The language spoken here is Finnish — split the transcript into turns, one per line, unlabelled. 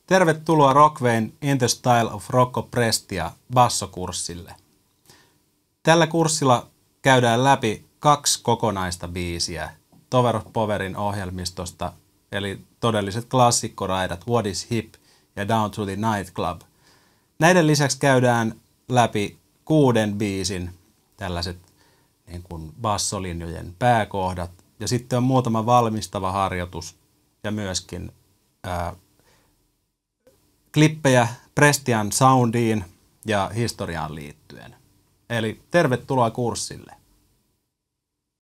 Tervetuloa Rockway'n In the Style of Rocco Prestia bassokurssille. Tällä kurssilla käydään läpi 2 kokonaista biisiä Tower of Powerin ohjelmistosta, eli todelliset klassikkoraidat What is Hip ja Down to the Nightclub. Näiden lisäksi käydään läpi 6 biisin tällaiset niin kuin bassolinjojen pääkohdat, ja sitten on muutama valmistava harjoitus ja myöskin klippejä Prestian soundiin ja historiaan liittyen. Eli tervetuloa kurssille.